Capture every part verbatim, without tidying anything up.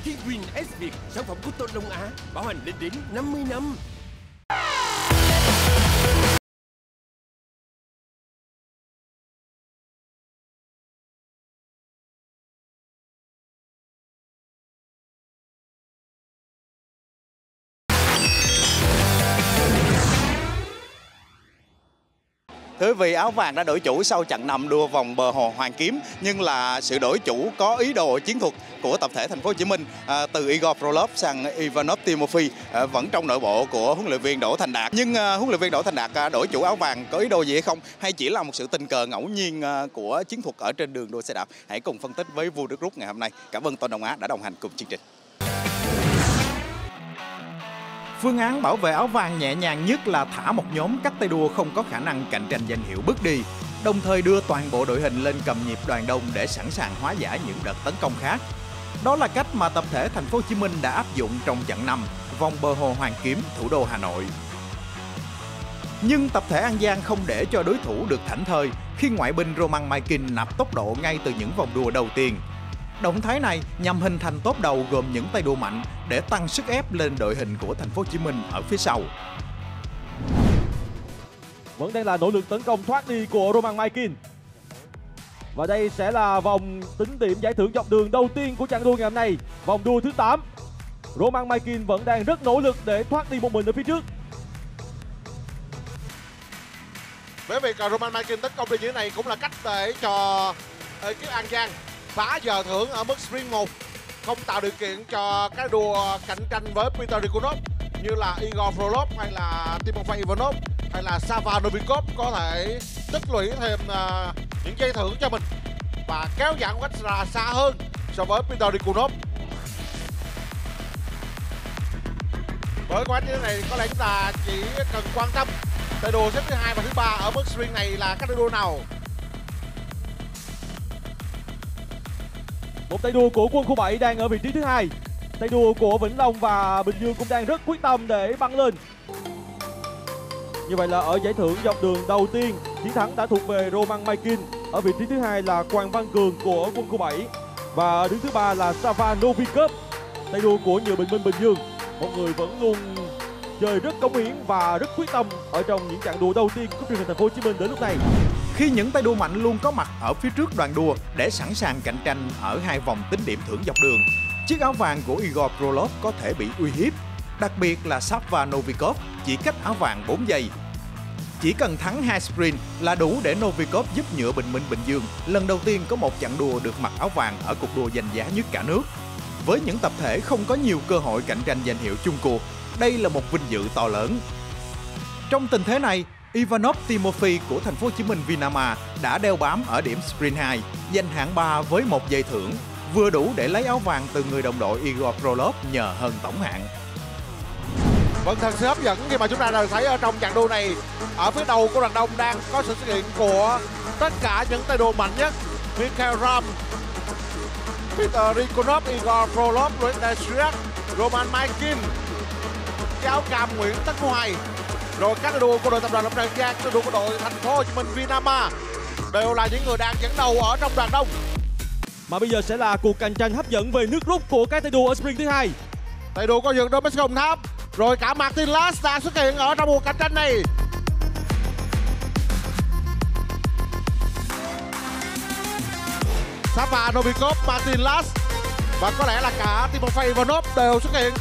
T-Win S Việt, sản phẩm của Tôn Long Á, bảo hành lên đến năm mươi năm. Thưa quý vị, áo vàng đã đổi chủ sau trận nằm đua vòng bờ hồ Hoàn Kiếm, nhưng là sự đổi chủ có ý đồ chiến thuật của tập thể Thành phố Hồ Chí Minh à, từ Igor Frolov sang Ivanov Timofey à, vẫn trong nội bộ của huấn luyện viên Đỗ Thành Đạt. Nhưng à, huấn luyện viên Đỗ Thành Đạt à, đổi chủ áo vàng có ý đồ gì hay không, hay chỉ là một sự tình cờ ngẫu nhiên à, của chiến thuật ở trên đường đua xe đạp? Hãy cùng phân tích với Vua Đức Rút ngày hôm nay. Cảm ơn Tôn Đông Á đã đồng hành cùng chương trình. Phương án bảo vệ áo vàng nhẹ nhàng nhất là thả một nhóm các tay đua không có khả năng cạnh tranh danh hiệu bước đi, đồng thời đưa toàn bộ đội hình lên cầm nhịp đoàn đông để sẵn sàng hóa giải những đợt tấn công khác. Đó là cách mà tập thể Thành phố Hồ Chí Minh đã áp dụng trong chặng năm vòng bờ hồ Hoàn Kiếm, thủ đô Hà Nội. Nhưng tập thể An Giang không để cho đối thủ được thảnh thơi khi ngoại binh Roman Maikin nạp tốc độ ngay từ những vòng đua đầu tiên. Động thái này nhằm hình thành tốp đầu gồm những tay đua mạnh để tăng sức ép lên đội hình của Thành phố Hồ Chí Minh ở phía sau. Vẫn đang là nỗ lực tấn công thoát đi của Roman Maikin. Và đây sẽ là vòng tính điểm giải thưởng dọc đường đầu tiên của chặng đua ngày hôm nay, vòng đua thứ tám. Roman Maikin vẫn đang rất nỗ lực để thoát đi một mình ở phía trước. Với việc Roman Maikin tấn công đi như thế này cũng là cách để cho ekip An Giang phá giờ thưởng ở mức sprint một, không tạo điều kiện cho cái đua cạnh tranh với Peter Rikonov như là Igor Frolov hay là Timofey Ivanov hay là Sava Novikov có thể tích lũy thêm uh, những giây thưởng cho mình và kéo giãn cách ra xa hơn so với Peter Rikonov. Với quá trình này có lẽ chúng ta chỉ cần quan tâm tay đua xếp thứ hai và thứ ba ở mức sprint này là các tay đua nào. Một tay đua của quân khu bảy đang ở vị trí thứ hai. Tay đua của Vĩnh Long và Bình Dương cũng đang rất quyết tâm để băng lên. Như vậy là ở giải thưởng dọc đường đầu tiên, chiến thắng đã thuộc về Roman Maikin. Ở vị trí thứ hai là Quang Văn Cường của quân khu bảy. Và đứng thứ ba là Sava Novikov, tay đua của Nhựa Bình Minh Bình Dương. Một người vẫn luôn chơi rất cống hiến và rất quyết tâm ở trong những chặng đua đầu tiên của truyền hình Thành phố Hồ Chí Minh đến lúc này. Khi những tay đua mạnh luôn có mặt ở phía trước đoàn đua để sẵn sàng cạnh tranh ở hai vòng tính điểm thưởng dọc đường, chiếc áo vàng của Igor Frolov có thể bị uy hiếp, đặc biệt là Sava Novikov chỉ cách áo vàng bốn giây. Chỉ cần thắng hai sprint là đủ để Novikov giúp Nhựa Bình Minh Bình Dương lần đầu tiên có một chặng đua được mặc áo vàng ở cuộc đua giành giá nhất cả nước. Với những tập thể không có nhiều cơ hội cạnh tranh danh hiệu chung cuộc, đây là một vinh dự to lớn. Trong tình thế này, Ivanov Timofey của Thành phố Hồ Chí Minh Vinama đã đeo bám ở điểm sprint hai, giành hạng ba với một giây thưởng, vừa đủ để lấy áo vàng từ người đồng đội Igor Frolov nhờ hơn tổng hạng. Vẫn thật sự hấp dẫn khi mà chúng ta đã thấy ở trong chặng đua này, ở phía đầu của đoàn đông đang có sự xuất hiện của tất cả những tay đua mạnh nhất: Mikhail Ram, Peter Rikonov, Igor Frolov, Luis Chirac, Roman Maikin, áo cam Nguyễn Tấn Hoài, rồi các đua của đội tập đoàn Lâm Tràng Giang, các đua của đội Thành phố Hồ Chí Minh Vinama đều là những người đang dẫn đầu ở trong đoàn đông. Mà bây giờ sẽ là cuộc cạnh tranh hấp dẫn về nước rút của các tay đua ở sprint thứ hai. Tay đua có dừng đôi Messi Đồng Tháp, rồi cả Martin Las đang xuất hiện ở trong cuộc cạnh tranh này. Sava Novikov, Martin Las và có lẽ là cả Timofey Ivanov đều xuất hiện.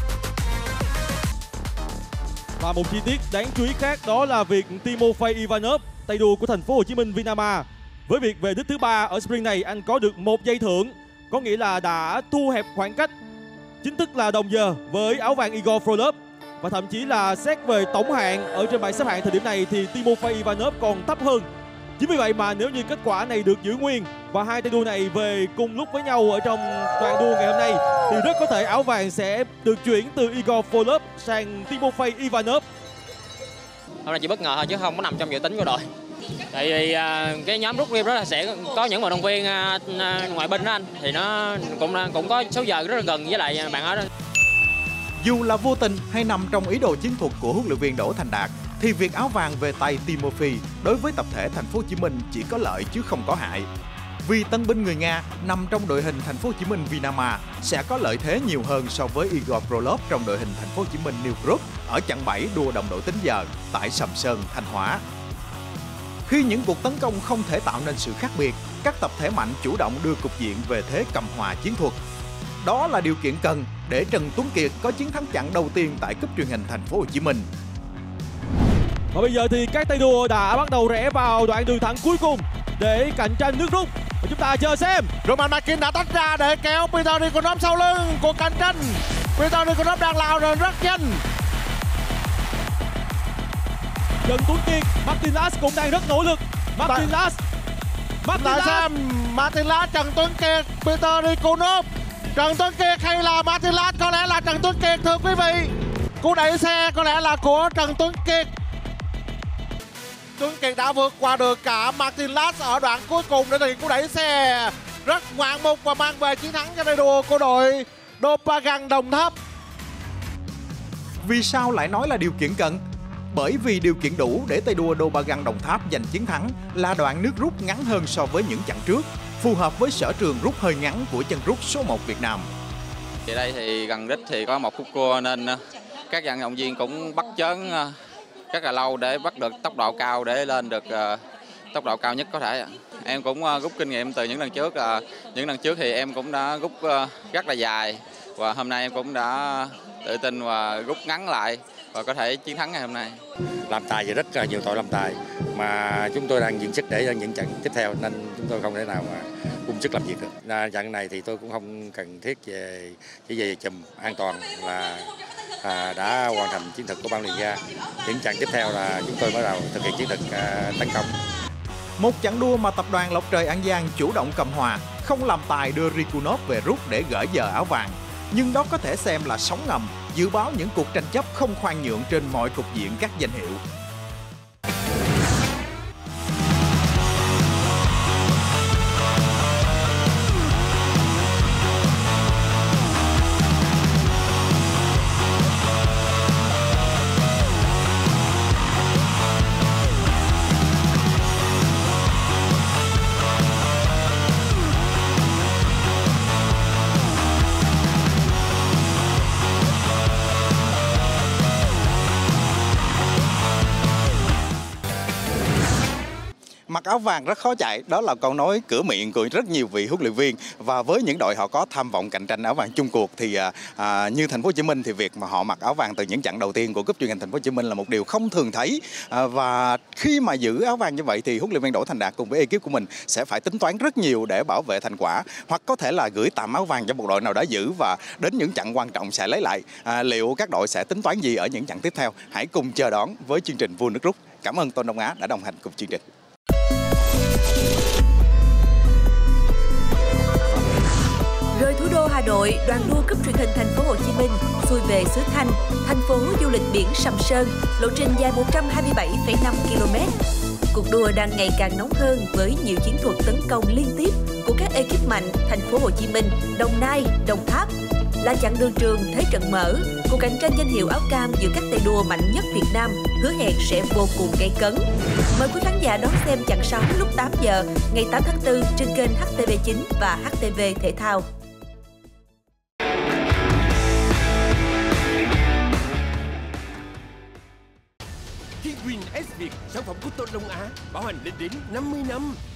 Và một chi tiết đáng chú ý khác đó là việc Timofey Ivanov, tay đua của Thành phố Hồ Chí Minh Vinama, với việc về đích thứ ba ở sprint này, anh có được một giây thưởng, có nghĩa là đã thu hẹp khoảng cách, chính thức là đồng giờ với áo vàng Igor Frolov. Và thậm chí là xét về tổng hạng ở trên bảng xếp hạng thời điểm này thì Timofey Ivanov còn thấp hơn. Chính vì vậy mà nếu như kết quả này được giữ nguyên và hai tay đua này về cùng lúc với nhau ở trong đoàn đua ngày hôm nay thì rất có thể áo vàng sẽ được chuyển từ Igor Frolov sang Timofey Ivanov. Hôm nay chỉ bất ngờ thôi chứ không có nằm trong dự tính của đội. Tại vì uh, cái nhóm rút riêng đó là sẽ có những vận động viên uh, uh, ngoại binh đó anh, thì nó cũng cũng có số giờ rất là gần với lại bạn ở đó. Dù là vô tình hay nằm trong ý đồ chiến thuật của huấn luyện viên Đỗ Thành Đạt, thì việc áo vàng về tay Timofey đối với tập thể Thành phố Hồ Chí Minh chỉ có lợi chứ không có hại. vì tân binh người Nga nằm trong đội hình Thành phố Hồ Chí Minh Vinama sẽ có lợi thế nhiều hơn so với Igor Krylov trong đội hình Thành phố Hồ Chí Minh New Group ở chặng bảy đua đồng đội tính giờ tại Sầm Sơn, Thanh Hóa. Khi những cuộc tấn công không thể tạo nên sự khác biệt, các tập thể mạnh chủ động đưa cục diện về thế cầm hòa chiến thuật. Đó là điều kiện cần để Trần Tuấn Kiệt có chiến thắng chặng đầu tiên tại cúp truyền hình Thành phố Hồ Chí Minh. Và bây giờ thì các tay đua đã bắt đầu rẽ vào đoạn đường thẳng cuối cùng để cạnh tranh nước rút. Và chúng ta chờ xem. Roman Makin đã tách ra để kéo Peter Nikonov sau lưng cuộc cạnh tranh. Peter Nikonov đang lao rồi rất nhanh. Trần Tuấn Kiệt, Martin Last cũng đang rất nỗ lực. Martin Last, Martin Lại Last. xem Martin Last, Trần Tuấn Kiệt, Peter Nikonov. Trần Tuấn Kiệt hay là Martin Last? Có lẽ là Trần Tuấn Kiệt, thưa quý vị. Cú đẩy xe có lẽ là của Trần Tuấn Kiệt. Tuấn Kiệt đã vượt qua được cả Martin Last ở đoạn cuối cùng để thực hiện cú đẩy xe rất ngoạn mục và mang về chiến thắng cho tay đua của đội Dopagan Đồng Tháp. Vì sao lại nói là điều kiện cần? Bởi vì điều kiện đủ để tay đua Dopagan Đồng Tháp giành chiến thắng là đoạn nước rút ngắn hơn so với những chặng trước, phù hợp với sở trường rút hơi ngắn của chân rút số một Việt Nam. Ở đây thì gần đích thì có một khúc cua nên các vận động viên cũng bắt chớn rất là lâu để bắt được tốc độ cao để lên được uh, tốc độ cao nhất có thể. Em cũng uh, rút kinh nghiệm từ những lần trước. Uh, những lần trước thì em cũng đã rút uh, rất là dài và hôm nay em cũng đã tự tin và rút ngắn lại và có thể chiến thắng ngày hôm nay. Làm tài thì rất là nhiều tội làm tài mà chúng tôi đang diễn sức để những trận tiếp theo nên chúng tôi không thể nào mà cung sức làm việc được. Trận này thì tôi cũng không cần thiết về chỉ về chùm an toàn là À, đã hoàn thành chiến thuật của ban liên gia. Những trận tiếp theo là chúng tôi bắt đầu thực hiện chiến thuật à, tấn công. Một chặng đua mà tập đoàn Lộc Trời An Giang chủ động cầm hòa, không làm tài đưa Rikunov về rút để gỡ giờ áo vàng. Nhưng đó có thể xem là sóng ngầm, dự báo những cuộc tranh chấp không khoan nhượng trên mọi cục diện các danh hiệu. Mặc áo vàng rất khó chạy, đó là câu nói cửa miệng của rất nhiều vị huấn luyện viên. Và với những đội họ có tham vọng cạnh tranh áo vàng chung cuộc thì à, như Thành phố Hồ Chí Minh thì việc mà họ mặc áo vàng từ những chặng đầu tiên của cúp truyền hình Thành phố Hồ Chí Minh là một điều không thường thấy. À, và khi mà giữ áo vàng như vậy thì huấn luyện viên Đỗ Thành Đạt cùng với ekip của mình sẽ phải tính toán rất nhiều để bảo vệ thành quả, hoặc có thể là gửi tạm áo vàng cho một đội nào đã giữ và đến những chặng quan trọng sẽ lấy lại. À, liệu các đội sẽ tính toán gì ở những chặng tiếp theo? Hãy cùng chờ đón với chương trình Vua Nước Rút. Cảm ơn Tôn Đông Á đã đồng hành cùng chương trình. Rời thủ đô Hà Nội, đoàn đua cúp truyền hình Thành phố Hồ Chí Minh xuôi về xứ Thanh, thành phố du lịch biển Sầm Sơn, lộ trình dài một trăm hai mươi bảy phẩy năm ki lô mét. Cuộc đua đang ngày càng nóng hơn với nhiều chiến thuật tấn công liên tiếp của các ekip mạnh Thành phố Hồ Chí Minh, Đồng Nai, Đồng Tháp. Là chặng đường trường thế trận mở, cuộc cạnh tranh danh hiệu áo cam giữa các tay đua mạnh nhất Việt Nam hứa hẹn sẽ vô cùng gay cấn. Mời quý khán giả đón xem chặng sáu lúc tám giờ ngày tám tháng tư trên kênh H T V chín và H T V Thể thao. Kiwin S Việt, sản phẩm của Tôn Đông Á, bảo hành lên đến năm mươi năm.